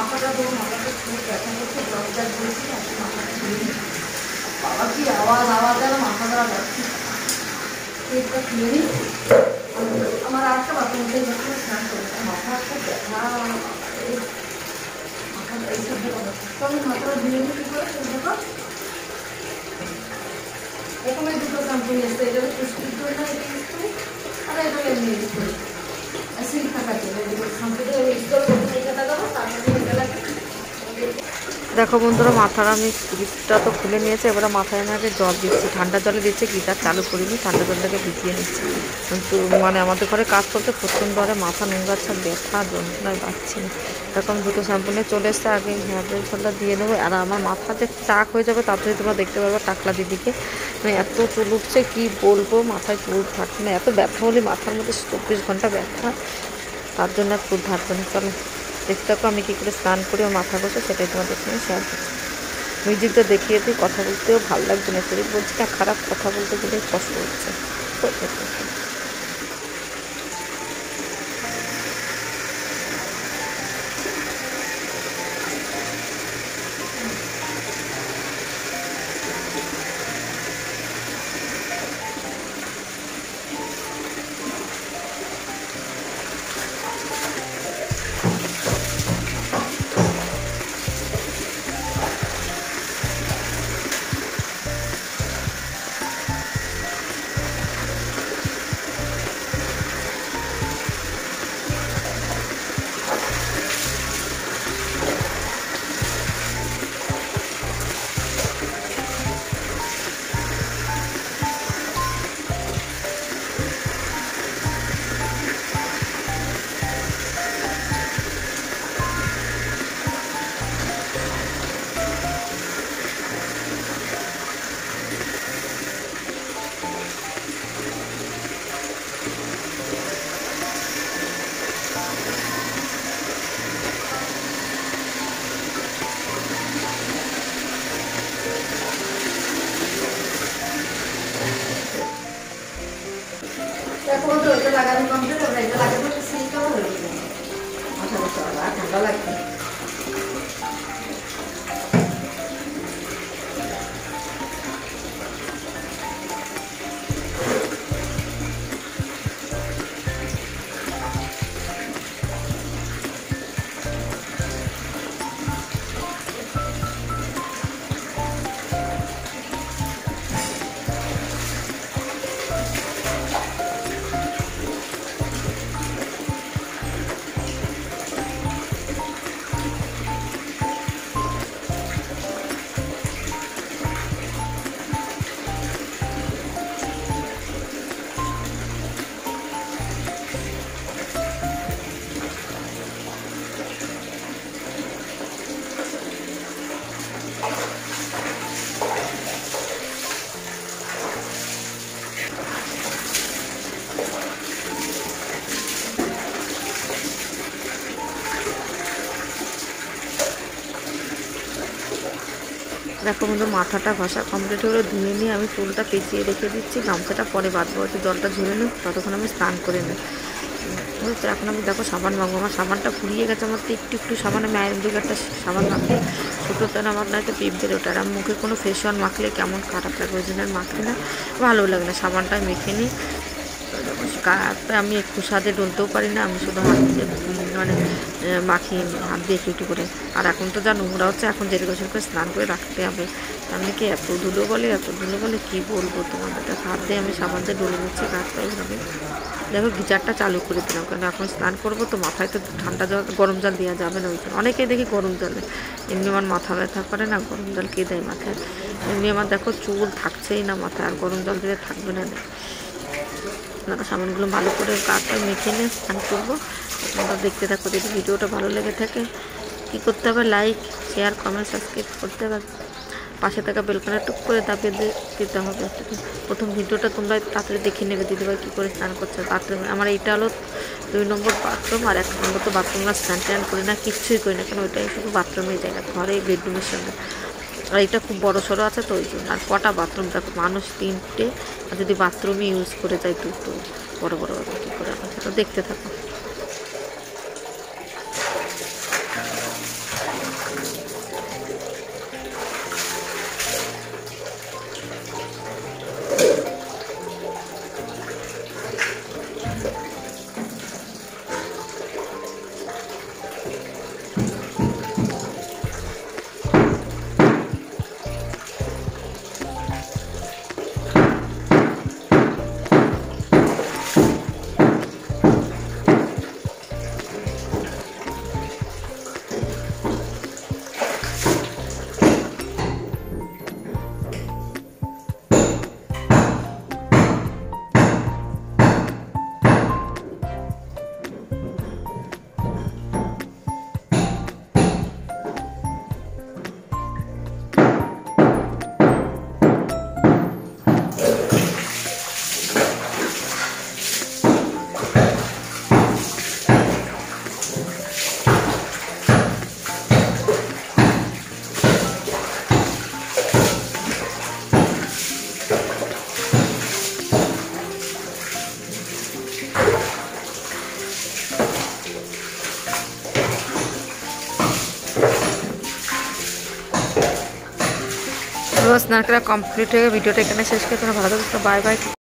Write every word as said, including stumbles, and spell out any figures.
মাথাটা ধরো, মাথাটা খুব ব্যথা করছে, দরজা ধরেছি না, মাথাটা ধরে বাবা কি আওয়াজ আওয়াজ যেন মাথা ধরা যাচ্ছে। পেটটা খুলে নিই। আমার আরেকটা বাথরুম উঠে যখন স্নান করেছে মাথা খুব ব্যথা, মাথা এইসব তখন মাথাটা ধুয়ে নিতে করে দেখো এরকম দুটো কোম্পানি আসছে, এটা পুষ্টির জন্য এটা ইউজ করি আর এটা এমনি ইউজ করি সিল থাকার জন্য। শাম্পুটা ইউজ করবো এটা দেবো, তারপরে এটা লাগে। দেখো বন্ধুরা, মাথার আমি ক্লিপটা তো খুলে নিয়েছে, এবারে মাথায় আমি আগে জল দিচ্ছি, ঠান্ডা জলে দিচ্ছি, গিটার চালু করিনি, ঠান্ডা জলটাকে ভিজিয়ে নিচ্ছি। কিন্তু মানে আমাদের ঘরে কাজ করতে প্রচণ্ড হারে মাথা নোংরাচ্ছে, ব্যথা যন্ত্রণায় পাচ্ছি না। এরকম দুটো শ্যাম্পু নিয়ে চলে এসছে, আগে হেয়ার জলটা দিয়ে নেবো। আর আমার মাথাতে টাক হয়ে যাবে, তাড়াতাড়ি তোমরা দেখতে পাবে টাকলা দিদিকে, মানে এত চুল উঠছে কি বলবো, মাথায় চুল থাকছে না, এত ব্যথা হলে মাথার মধ্যে চব্বিশ ঘন্টা ব্যথা, তার জন্য আর চুল থাকবে না। চলো দেখতে থাকো আমি কী করে স্নান করি ও মাথা ঘষে, সেটাই তোমাদের সঙ্গে শেয়ার করছি। মিউজিকটা দেখিয়ে দিই, কথা বলতেও ভালো লাগছে না, শরীর বলছি না খারাপ, কথা বলতে গেলে কষ্ট হচ্ছে। এখন তো এটা লাগানো কমপ্লিট, আমরা এটা লাগাবো, সেইটাও হয়ে যাবে, মাথা বসে আর ঠান্ডা লাগবে। দেখো বন্ধু, মাথাটা ঘষা কমপ্লিট হলে ধুয়ে নিয়ে আমি চুলটা পেঁচিয়ে রেখে দিচ্ছি, গামছাটা পরে বাঁধবো, একটু জলটা ঝরে নিই, ততক্ষণ আমি স্নান করে নিই। বুঝতে এখন আমি দেখো সাবান মাখবো, আমার সাবানটা ফুরিয়ে গেছে, আমার তো একটু একটু সাবান, আমি আয়রন দিকে একটা সাবান মাখি, ছোটো তেন আমার না একটা পিপ বের ওটা, আর আমি মুখে কোনো ফেস ওয়াশ মাখলে কেমন খারাপ লাগে, ওই জন্য মাখি না, ভালো লাগে না, সাবানটা মেখে নিই। আমি একটু স্বাদে ডলতেও পারি না, আমি শুধু হাত দিয়ে মানে মাখি হাত দিয়ে একটু একটু করে। আর এখন তো যা নোংরা হচ্ছে, এখন যেরকম সেরকম স্নান করে রাখতে হবে, আমি কি এত ধুলো বলে এত ধুলো বলে কী বলবো তোমাদের, হাত দিয়ে আমি সাবান দিয়ে ডলে দিচ্ছি গাছটা এইভাবে। দেখো গিজারটা চালু করে দিলাম, কারণ এখন স্নান করবো তো, মাথায় তো ঠান্ডা জল গরম জল দেওয়া যাবে না, ওই জন্য অনেকেই দেখি গরম জলে, এমনি আমার মাথা ব্যথা করে না, গরম জল কে দেয় মাথায়, এমনি আমার দেখো চুল থাকছেই না মাথায়, আর গরম জল দিলে থাকবে না। আপনারা সাবানগুলো ভালো করে গাছটা মেখে নিয়ে স্নান করবো। আপনারা দেখতে থাকো, যদি ভিডিওটা ভালো লেগে থাকে কী করতে হবে, লাইক শেয়ার কমেন্ট সাবস্ক্রাইব করতে হবে, পাশে থাকা বেলকনে টুক করে দাবিয়ে দিতে হবে। প্রথম ভিডিওটা তোমরা তাড়াতাড়ি দেখে নেবে দিদিভাই কী করে স্নান করছে বাথরুমে। আমার এইটা হলো দুই নম্বর বাথরুম, আর এক নম্বর তো বাথরুমে স্নান টান করি না, কিচ্ছুই করি না, কেন ওইটাই শুধু বাথরুমেই যাই না, ঘরে বেডরুমের সঙ্গে। আর এটা খুব বড়ো সড়ো আছে তো ওই জন্য। আর কটা বাথরুম দেখো, মানুষ তিনটে, আর যদি বাথরুমে ইউজ করে যায় দুটো, বড়ো বড়ো কী করে সেটা দেখতে থাকো। এবার স্নান করা কমপ্লিট হয়ে ভিডিওটা এখানে শেষ করে তোমরা ভালো থাকো, বাই বাই।